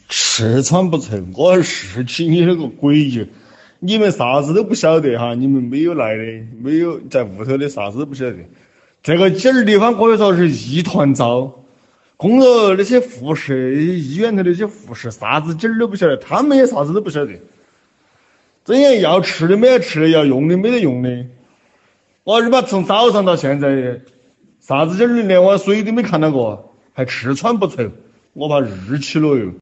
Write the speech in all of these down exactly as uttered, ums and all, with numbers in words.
吃穿不愁，我是起你那个诡计，你们啥子都不晓得哈，你们没有来的，没有在屋头的啥子都不晓得。这个景儿地方可以说是一团糟，工作那些护士，医院头那些护士啥子景儿都不晓得，他们也啥子都不晓得。这样要吃的没得吃的，要用的没得用的。我日妈从早上到现在，啥子景儿连碗水都没看到过，还吃穿不愁，我怕日起了哟。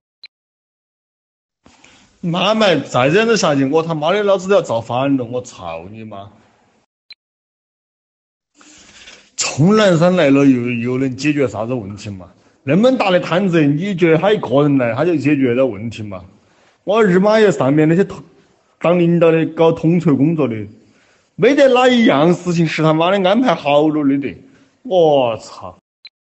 妈卖，再这样子下去，我他妈的老子都要造反了！我操你妈！钟南山来了又又能解决啥子问题嘛？那么大的摊子，你觉得他一个人来他就解决了问题嘛？我日妈也上面那些当领导的搞统筹工作的，没得哪一样事情是他妈的安排好了的得。我操！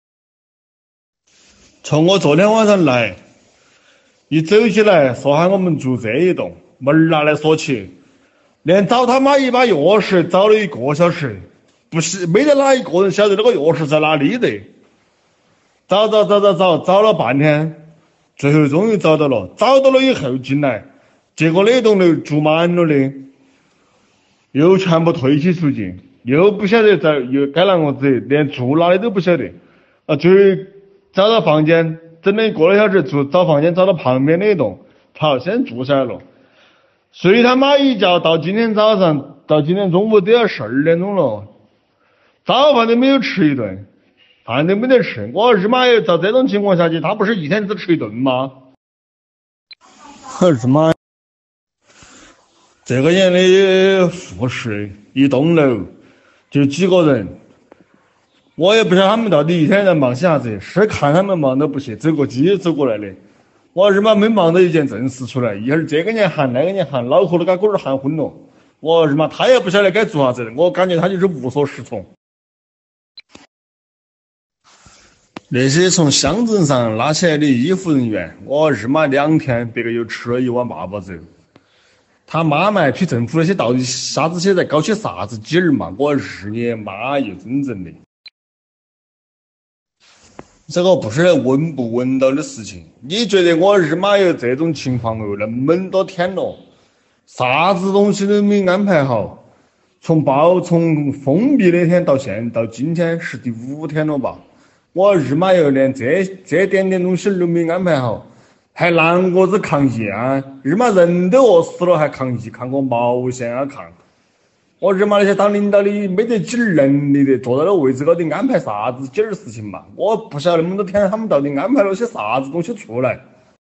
从我昨天晚上来。一走起来说喊我们住这一栋，门拿来锁起，连找他妈一把钥匙找了一个小时，不是没得哪一个人晓得那个钥匙在哪里的。找找找找找找了半天，最后终于找到了，找到了以后进来，结果那栋楼住满了的，又全部退起出去，又不晓得在又该啷个子，连住哪里都不晓得。啊，最后找到房间。整了一个多小时，住找房间找到旁边那栋，好，先住下来了。睡他妈一觉，到今天早上，到今天中午都要十二点钟了，早饭都没有吃一顿，饭都没得吃。我日妈耶，照这种情况下去，他不是一天只吃一顿吗？我日妈！这个年的护士一栋楼就几个人。我也不晓得他们到底一天在忙些啥子，是看他们忙都不去，走过街走过来的。我日妈没忙到一件正事出来，一会儿这个年喊那个年喊，脑壳都给狗儿喊昏了。我日妈他也不晓得该做啥子，我感觉他就是无所适从。那些从乡镇上拉起来的医护人员，我日妈两天别个又吃了一碗麻婆粥。他妈卖批政府那些到底啥子些在搞些啥子劲儿嘛？我日你妈又真正的。这个不是闻不闻到的事情，你觉得我日妈有这种情况哦？那么多天了，啥子东西都没安排好，从报从封闭那天到现到今天是第五天了吧？我日妈又连这这点点东西都没安排好，还啷个子抗议啊？日妈人都饿死了还抗议，抗个毛线啊抗！我日妈那些当领导的没得几儿能力的，坐在那位置高头安排啥子几儿事情嘛？我不晓得那么多天他们到底安排了些啥子东西出来。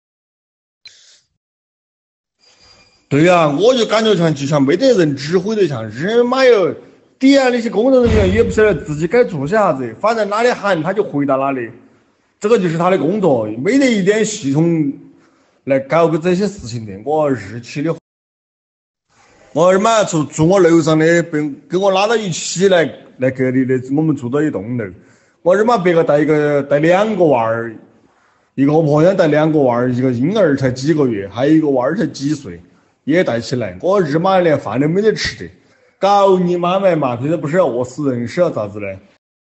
对呀、啊，我就感觉像就像没得人指挥的，像日妈哟，底下那些工作人员也不晓得自己该做些啥子，反正哪里喊他就回答哪里，这个就是他的工作，没得一点系统来搞个这些事情的。我日起的。我日妈住住我楼上的，被跟我拉到一起来来隔离的，我们住到一栋楼。我日妈别个带一个带两个娃儿，一个婆娘带两个娃儿，一个婴儿才几个月，还有一个娃儿才几岁，也带起来。我日妈连饭都没得吃的，搞你妈卖嘛！现在不是要饿死人，是要咋子呢？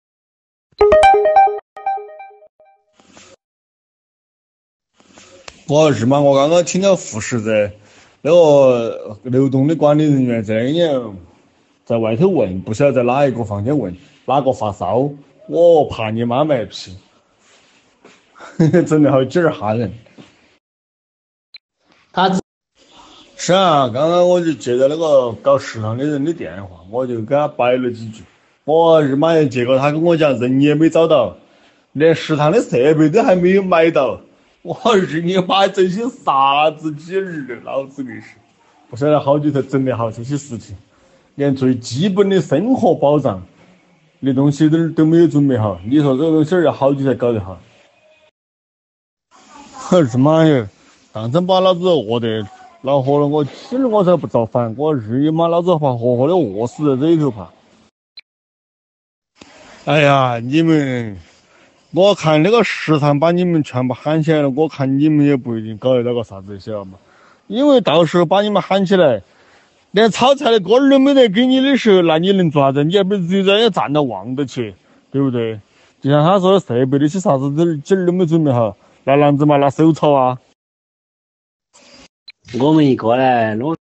我日妈，我刚刚听到护士在。那个流动的管理人员这一年在外头问，不晓得在哪一个房间问哪个发烧，我怕你妈卖批，真的好劲儿吓人。他是啊，刚刚我就接到那个搞食堂的人的电话，我就给他摆了几句。我日妈呀，结果他跟我讲人也没找到，连食堂的设备都还没有买到。我日你妈这些啥子劲儿的，老子的是不晓得好久才整得好这些事情，连最基本的生活保障的东西都都没有准备好，你说这个东西要好久才搞得好？我日妈呀，当真把老子饿得恼火了，我今儿我才不造反，我日你妈老子怕活活的饿死在这里头怕。哎呀，你们。我看那个食堂把你们全部喊起来了，我看你们也不一定搞得到个啥子，晓得吗？因为到时候把你们喊起来，连炒菜的锅儿都没得给你的时候，那你能做啥子？你还不是直接在那站到望着去，对不对？就像他说的设备那些啥子都劲儿都没准备好，那啷子嘛？那手操啊！ 我们一个呢，我